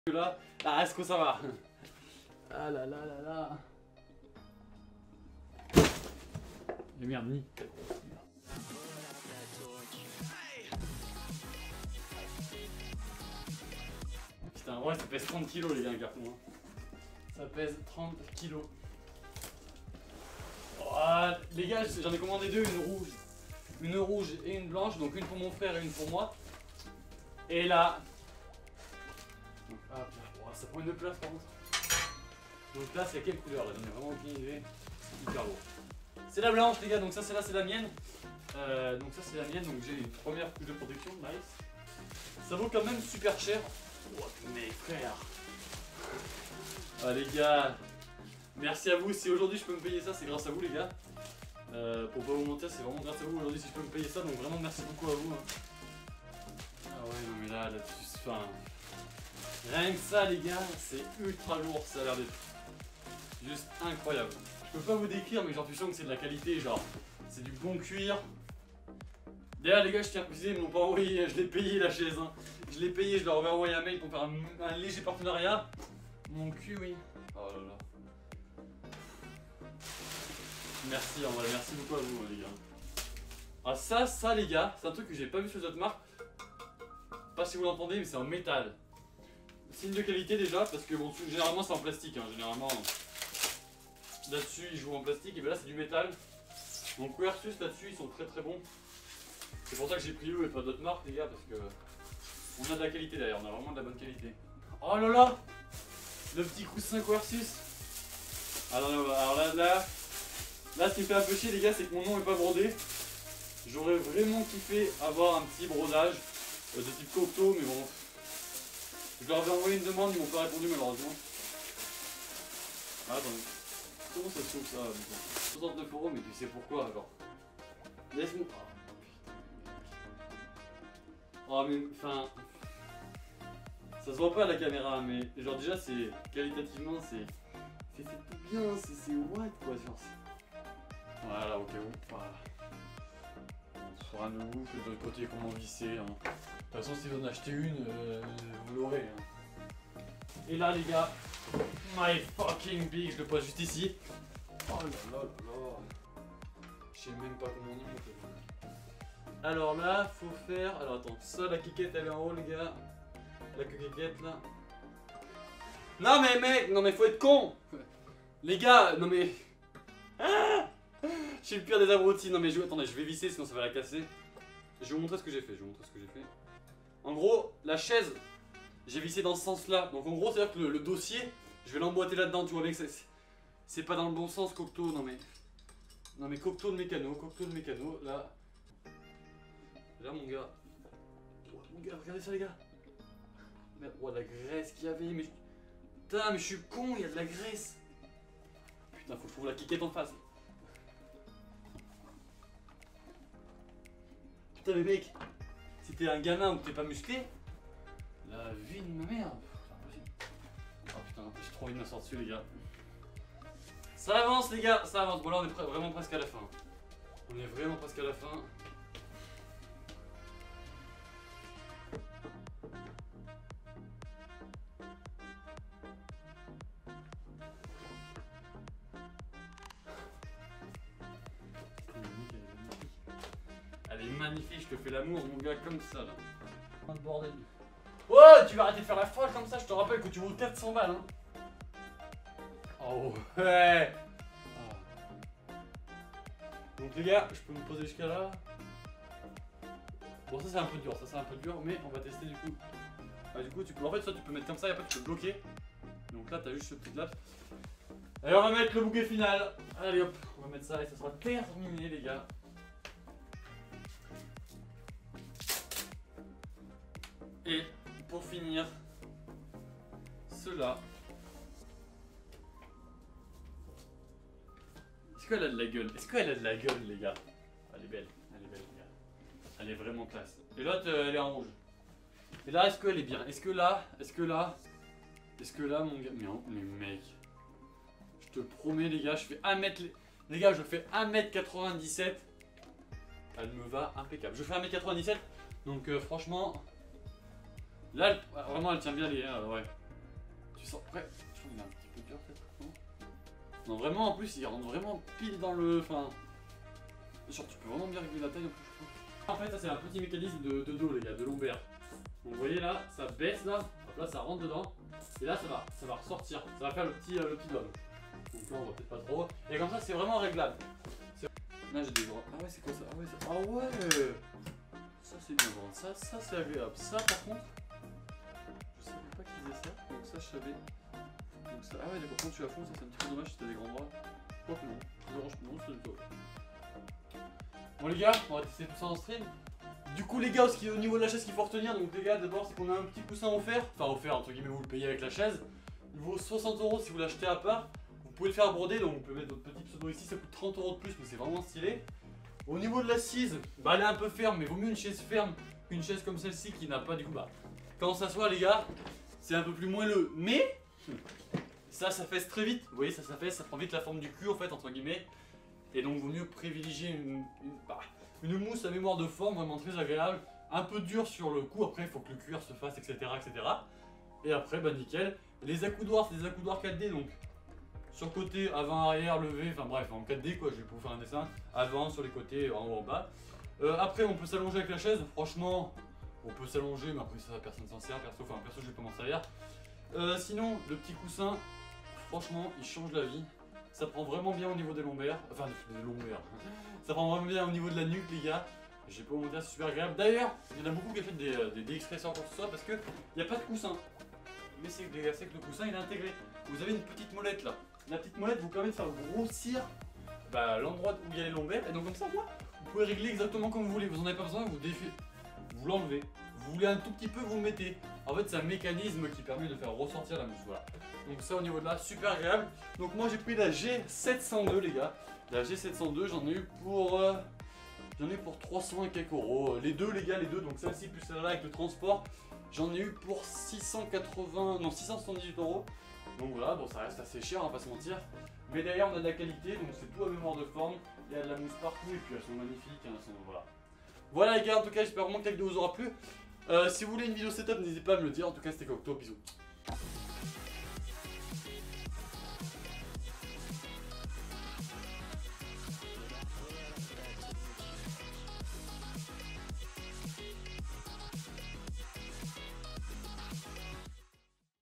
Là, est-ce que ça va? Ah là là là là. Et merde, ni. Putain, ouais, ça pèse 30 kilos les gars, un carton. Hein. Ça pèse 30 kilos. Oh, les gars, j'en ai commandé deux, une rouge et une blanche, donc une pour mon frère et une pour moi. Et là, ça prend une place par contre. Donc là, c'est quelle couleur là? J'en ai vraiment aucune idée. C'est hyper lourd. C'est la blanche les gars, donc ça c'est là, c'est la mienne. Donc ça c'est la mienne, donc j'ai une première couche de protection, nice. Ça vaut quand même super cher. Oh, mes frères. Ah les gars, merci à vous. Si aujourd'hui je peux me payer ça, c'est grâce à vous les gars. Pour pas vous mentir, c'est vraiment grâce à vous aujourd'hui si je peux me payer ça, donc vraiment merci beaucoup à vous. Hein. Ah ouais, non mais là-dessus, enfin... Rien que ça les gars, c'est ultra lourd, ça a l'air d'être juste incroyable. Je peux pas vous décrire mais genre tu sens que c'est de la qualité, genre c'est du bon cuir. D'ailleurs les gars, je tiens à préciser, ils m'ont pas envoyé, je l'ai payé la chaise. Hein. Je l'ai payé, je leur ai envoyé un mail pour faire un léger partenariat. Mon cul oui. Oh là là. Merci en vrai, merci beaucoup à vous les gars. Ah ça les gars, c'est un truc que j'ai pas vu sur les autres marques. Pas si vous l'entendez mais c'est en métal. Signe de qualité déjà, parce que bon, généralement c'est en plastique, hein, généralement là-dessus ils jouent en plastique, et bien là c'est du métal. Donc Versus là-dessus ils sont très très bons. C'est pour ça que j'ai pris eux et pas d'autres marques les gars, parce que on a de la qualité d'ailleurs, on a vraiment de la bonne qualité. Oh là là, le petit coussin Versus. Alors là, ce qui me fait un peu chier les gars, c'est que mon nom est pas brodé. J'aurais vraiment kiffé avoir un petit brodage de type Cocteau, mais bon. Je leur avais envoyé une demande, ils m'ont pas répondu malheureusement. Ah, attendez. Comment ça se trouve ça? 69 €, mais tu sais pourquoi alors? Laisse-moi. Oh mais enfin. Ça se voit pas à la caméra, mais genre déjà c'est qualitativement c'est tout bien, c'est what quoi genre. Voilà, ok, voilà. On saura de vous, de l'autre côté comment visser. Hein. De toute façon, si vous en achetez une, vous l'aurez. Hein. Et là, les gars, my fucking big, je le pose juste ici. Oh là là là là. Je sais même pas comment on y monte. Alors là, faut faire. Alors attends, ça, la quiquette elle est en haut, les gars. La quiquette là. Non, mais mec, non, mais faut être con. Les gars, non, mais. Ah, je suis le pire des abrutis. Non, mais attendez, je vais visser sinon ça va la casser. Je vais vous montrer ce que j'ai fait. En gros, la chaise, j'ai vissé dans ce sens-là. Donc en gros, c'est-à-dire que le dossier, je vais l'emboîter là-dedans. Tu vois bien que c'est pas dans le bon sens, Cocteau. Non mais Cocteau le mécano, là. Là, mon gars. Oh, mon gars, regardez ça, les gars. Merde, oh, la graisse qu'il y avait. Mais putain, mais je suis con, il y a de la graisse. Putain, faut que je trouve la quiquette en face. Putain, mais mec. Si t'es un gamin ou que t'es pas musclé, la vie de ma mère. Oh putain, j'ai trop envie de me sortir dessus les gars. Ça avance les gars, ça avance. Bon là on est vraiment presque à la fin. On est vraiment presque à la fin. Elle est magnifique, je te fais l'amour mon gars comme ça là. Oh bordel. Oh, tu vas arrêter de faire la folle comme ça, je te rappelle que tu vaux 400 balles hein. Oh ouais. Oh. Donc les gars, je peux me poser jusqu'à là. Bon ça c'est un peu dur, mais on va tester du coup. Bah, du coup tu peux, en fait ça tu peux mettre comme ça et après tu peux bloquer. Donc là t'as juste ce petit laps. Allez on va mettre le bouquet final. Allez hop, on va mettre ça et ça sera terminé les gars. Et pour finir, cela. Est-ce qu'elle a de la gueule? Les gars? Elle est belle, les gars. Elle est vraiment classe. Et l'autre, elle est en rouge. Et là, est-ce qu'elle est bien? Est-ce que là, mon gars. Mais mec, je te promets, les gars, je fais 1m. Les gars, je fais 1m97. Elle me va impeccable. Je fais 1m97, donc franchement. Là, vraiment, elle tient bien les. Ouais. Tu sens. Ouais, je trouve qu'il est un petit peu dur peut-être. Non, vraiment en plus il rentre vraiment pile dans le. Enfin. Genre tu peux vraiment bien régler la taille en plus je trouve. En fait ça c'est un petit mécanisme de dos les gars, de lombaire. Donc vous voyez là, ça baisse là, hop là ça rentre dedans. Et là ça va ressortir, ça va faire le petit doigt. Donc là on voit peut-être pas trop. Et comme ça c'est vraiment réglable. Là j'ai des gros. Ah ouais c'est quoi ça? Ah ouais ça. Ah ouais. Ça c'est bien bon. Ça c'est agréable. Ça par contre. Je savais pas qu'ils faisaient ça. Donc ça je savais. Donc ça. Ah ouais d'accord, quand tu la fonds ça c'est un petit peu dommage si t'as des grands bras. Je crois que non. Non c'est du tout. Bon les gars, on va tester tout ça en stream. Du coup les gars, au niveau de la chaise qu'il faut retenir, donc les gars d'abord c'est qu'on a un petit coussin offert. Enfin offert entre guillemets, vous le payez avec la chaise. Il vaut 60 € si vous l'achetez à part. Vous pouvez le faire broder, donc vous pouvez mettre votre petit pseudo ici, ça coûte 30 € de plus mais c'est vraiment stylé. Au niveau de l'assise, bah elle est un peu ferme mais vaut mieux une chaise ferme qu'une chaise comme celle-ci qui n'a pas du coup bah. Quand on s'assoit les gars, c'est un peu plus moelleux. Mais ça fesse très vite, vous voyez ça fesse, ça prend vite la forme du cul en fait entre guillemets. Et donc vaut mieux privilégier une mousse à mémoire de forme vraiment très agréable, un peu dur sur le cou, après il faut que le cuir se fasse etc. Et après bah nickel. Les accoudoirs c'est des accoudoirs 4D donc sur le côté, avant, arrière, levé, enfin bref en 4D quoi, je vais vous faire un dessin, avant, sur les côtés, en haut, en bas. Après on peut s'allonger avec la chaise, franchement on peut s'allonger mais après ça personne s'en sert, perso je vais pas m'en servir. Sinon le petit coussin, franchement il change la vie. Ça prend vraiment bien au niveau des lombaires, enfin des lombaires. Ça prend vraiment bien au niveau de la nuque les gars. J'ai pas vous mentir, c'est super agréable. D'ailleurs, il y en a beaucoup qui ont fait des expressions encore ce soir parce que il n'y a pas de coussin. Mais c'est que le coussin il est intégré. Vous avez une petite molette là. La petite molette vous permet de faire grossir l'endroit où il y a les lombaires. Et donc comme ça, moi, vous pouvez régler exactement comme vous voulez. Vous en avez pas besoin, vous défaites. Vous l'enlevez. Vous voulez un tout petit peu, vous le mettez. En fait, c'est un mécanisme qui permet de faire ressortir la mousse. Voilà. Donc ça au niveau de là, super agréable. Donc moi j'ai pris la G702 les gars. La G702, j'en ai eu pour 300 et quelques euros. Les deux les gars, les deux, donc celle-ci plus celle-là avec le transport, j'en ai eu pour 678 €. Donc voilà, bon ça reste assez cher, on va pas se mentir. Mais derrière on a de la qualité, donc c'est tout à mémoire de forme. Il y a de la mousse partout et puis elles sont magnifiques. Hein, voilà. Voilà les gars, en tout cas j'espère vraiment que la vidéo vous aura plu. Si vous voulez une vidéo setup, n'hésitez pas à me le dire. En tout cas c'était Cocteau, bisous.